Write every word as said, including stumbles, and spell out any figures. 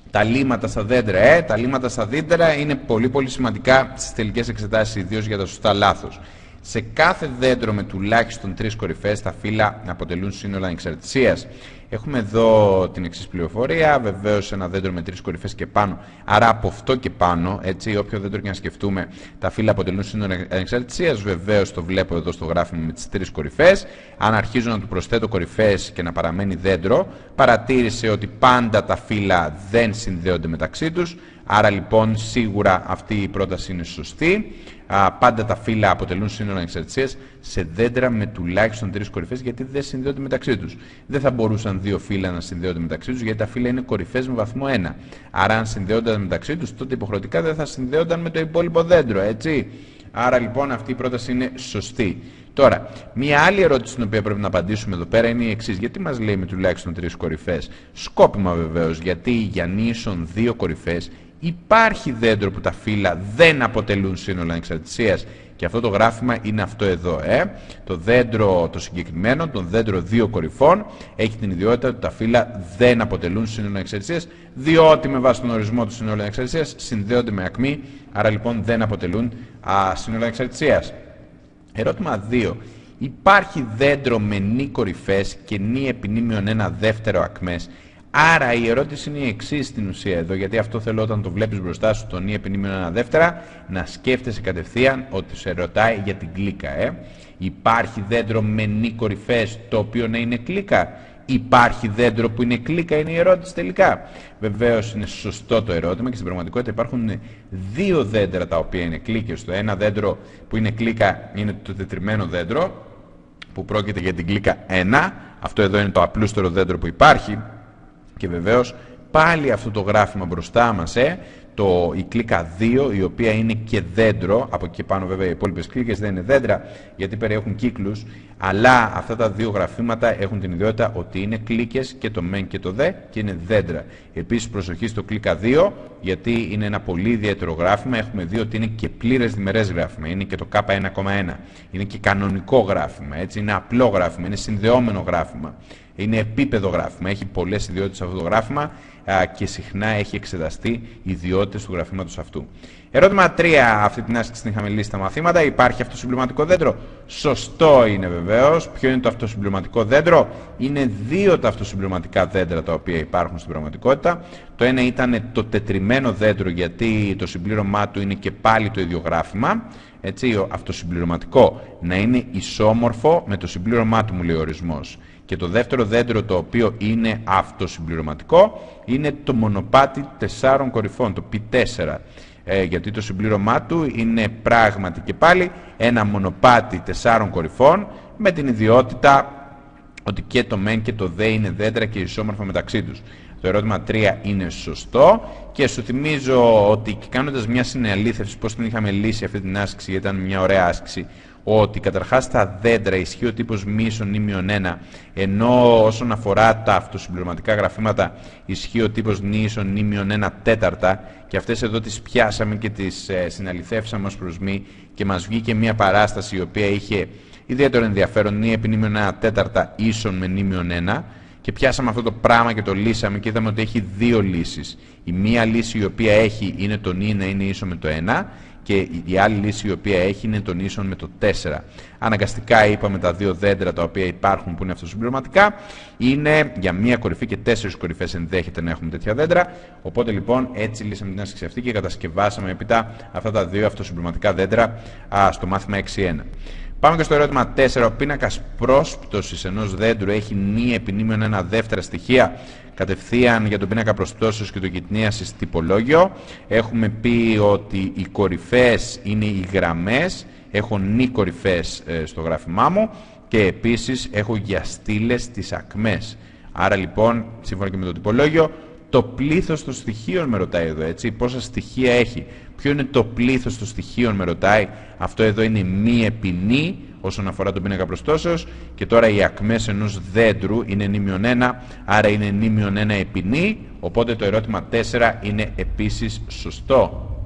Τα λίμματα στα δέντρα, ε, τα λίμματα στα δέντρα είναι πολύ πολύ σημαντικά στις τελικές εξετάσεις, ιδίως για τα σωστά λάθος. Σε κάθε δέντρο με τουλάχιστον τρεις κορυφές, τα φύλλα αποτελούν σύνολα ανεξαρτησίας. Έχουμε εδώ την εξής πληροφορία. Βεβαίως, ένα δέντρο με τρεις κορυφές και πάνω, άρα από αυτό και πάνω, έτσι, όποιο δέντρο και να σκεφτούμε, τα φύλλα αποτελούν σύνολα ανεξαρτησίας. Βεβαίως, το βλέπω εδώ στο γράφημα με τις τρεις κορυφές. Αν αρχίζω να του προσθέτω κορυφές και να παραμένει δέντρο, παρατήρησε ότι πάντα τα φύλλα δεν συνδέονται μεταξύ τους. Άρα λοιπόν σίγουρα αυτή η πρόταση είναι σωστή. Α, πάντα τα φύλλα αποτελούν σύνολα ανεξαρτησίας σε δέντρα με τουλάχιστον τρεις κορυφές, γιατί δεν συνδέονται μεταξύ τους. Δεν θα μπορούσαν δύο φύλλα να συνδέονται μεταξύ τους, γιατί τα φύλλα είναι κορυφές με βαθμό ένα. Άρα αν συνδέονταν μεταξύ τους, τότε υποχρεωτικά δεν θα συνδέονταν με το υπόλοιπο δέντρο, έτσι. Άρα λοιπόν αυτή η πρόταση είναι σωστή. Τώρα, μία άλλη ερώτηση την οποία πρέπει να απαντήσουμε εδώ πέρα είναι η εξής. Γιατί μας λέει με τουλάχιστον τρεις κορυφές? Σκόπιμα βεβαίως, γιατί για νήσων δύο κορυφές υπάρχει δέντρο που τα φύλλα δεν αποτελούν σύνολα ανεξαρτησίας, και αυτό το γράφημα είναι αυτό εδώ. Ε. Το δέντρο το συγκεκριμένο, το δέντρο δύο κορυφών, έχει την ιδιότητα ότι τα φύλλα δεν αποτελούν σύνολα ανεξαρτησίας, διότι με βάση τον ορισμό του σύνολα ανεξαρτησίας συνδέονται με ακμή, άρα λοιπόν δεν αποτελούν α, σύνολα ανεξαρτησίας. Ερώτημα δύο. Υπάρχει δέντρο με νη κορυφές και νη επινήμιον ένα δεύτερο ακμές? Άρα η ερώτηση είναι η εξής στην ουσία εδώ, γιατί αυτό θέλω όταν το βλέπεις μπροστά σου το νη επινήμιον ένα δεύτερα, να σκέφτεσαι κατευθείαν ότι σε ρωτάει για την κλίκα. Ε. Υπάρχει δέντρο με νη κορυφές το οποίο να είναι κλίκα? Υπάρχει δέντρο που είναι κλίκα, είναι η ερώτηση τελικά. Βεβαίως είναι σωστό το ερώτημα και στην πραγματικότητα υπάρχουν δύο δέντρα τα οποία είναι κλίκες. Το ένα δέντρο που είναι κλίκα είναι το τετριμένο δέντρο, που πρόκειται για την κλίκα ένα. Αυτό εδώ είναι το απλούστερο δέντρο που υπάρχει. Και βεβαίως πάλι αυτό το γράφημα μπροστά μας, ε, το, η κλίκα δύο, η οποία είναι και δέντρο. Από εκεί πάνω βέβαια οι υπόλοιπες κλίκες δεν είναι δέντρα, γιατί περιέχουν κύκλους, αλλά αυτά τα δύο γραφήματα έχουν την ιδιότητα ότι είναι κλίκες, και το μεν και το δε, και είναι δέντρα. Επίσης προσοχή στο κλίκα δύο, γιατί είναι ένα πολύ ιδιαίτερο γράφημα. Έχουμε δει ότι είναι και πλήρες διμερές γράφημα, είναι και το κέι ένα κόμμα ένα, είναι και κανονικό γράφημα, έτσι, είναι απλό γράφημα, είναι συνδεόμενο γράφημα. Είναι επίπεδο γράφημα, έχει πολλές ιδιότητες αυτό το γράφημα α, και συχνά έχει εξεταστεί ιδιότητες του γραφήματος αυτού. Ερώτημα τρία. Αυτή την άσκηση την είχαμε λύσει στα μαθήματα. Υπάρχει αυτοσυμπληρωματικό δέντρο? Σωστό είναι βεβαίως. Ποιο είναι το αυτοσυμπληρωματικό δέντρο? Είναι δύο τα αυτοσυμπληρωματικά δέντρα τα οποία υπάρχουν στην πραγματικότητα. Το ένα ήταν το τετριμένο δέντρο, γιατί το συμπλήρωμά του είναι και πάλι το ίδιο γράφημα. Έτσι, αυτοσυμπληρωματικό, να είναι ισόμορφο με το συμπλήρωμά του, μου λέει ο ορισμός. Και το δεύτερο δέντρο το οποίο είναι αυτοσυμπληρωματικό είναι το μονοπάτι τεσσάρων κορυφών, το πι τέσσερα. Ε, γιατί το συμπλήρωμά του είναι πράγματι και πάλι ένα μονοπάτι τεσσάρων κορυφών, με την ιδιότητα ότι και το μεν και το δε είναι δέντρα και ισόμορφα μεταξύ τους. Το ερώτημα τρία είναι σωστό, και σου θυμίζω ότι κάνοντας μια συναλήθευση πώς την είχαμε λύσει αυτή την άσκηση, γιατί ήταν μια ωραία άσκηση, ότι καταρχάς στα δέντρα ισχύει ο τύπος μη ίσον ή μείον ένα, ενώ όσον αφορά τα αυτοσυμπληρωματικά γραφήματα ισχύει ο τύπος νη ίσον ή μείον ένα τέταρτα, και αυτές εδώ τις πιάσαμε και τις ε, συναληθεύσαμε ως προς μη, και μας βγήκε μια παράσταση η οποία είχε ιδιαίτερο ενδιαφέρον, νη επί μείον ένα τέταρτα ίσον με νη μείον ένα, και πιάσαμε αυτό το πράγμα και το λύσαμε και είδαμε ότι έχει δύο λύσεις. Η μία λύση η οποία έχει είναι το νη να είναι ίσο με το ένα, και η άλλη λύση η οποία έχει είναι τον ίσον με το τέσσερα. Αναγκαστικά είπαμε τα δύο δέντρα τα οποία υπάρχουν που είναι αυτοσυμπληρωματικά είναι για μία κορυφή, και τέσσερις κορυφές ενδέχεται να έχουμε τέτοια δέντρα. Οπότε λοιπόν έτσι λύσαμε την άσκηση αυτή και κατασκευάσαμε έπειτα αυτά τα δύο αυτοσυμπληρωματικά δέντρα α, στο μάθημα έξι ένα. Πάμε και στο ερώτημα τέσσερα. Ο πίνακας πρόσπτωσης ενός δέντρου έχει νη επί νη μείον ένα δεύτερα στοιχεία. Κατευθείαν για τον πίνακα προσπτώσεως και το γυτνίασης τυπολόγιο. Έχουμε πει ότι οι κορυφές είναι οι γραμμές. Έχω νη κορυφές ε, στο γράφημά μου, και επίσης έχω για στήλες τις ακμές. Άρα λοιπόν, σύμφωνα και με το τυπολόγιο, το πλήθος των στοιχείων με ρωτάει εδώ, έτσι. Πόσα στοιχεία έχει? Ποιο είναι το πλήθος των στοιχείων με ρωτάει? Αυτό εδώ είναι μη επί νη όσον αφορά τον πίνακα προσπτώσεως, και τώρα οι ακμές ενός δέντρου είναι νη μείον ένα, άρα είναι νη μείον ένα επί νη, οπότε το ερώτημα τέσσερα είναι επίσης σωστό.